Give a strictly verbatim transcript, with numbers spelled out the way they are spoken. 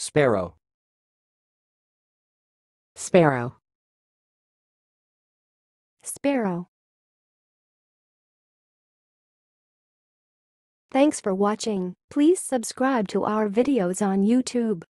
Sparrow. Sparrow. Sparrow. Thanks for watching. Please subscribe to our videos on YouTube.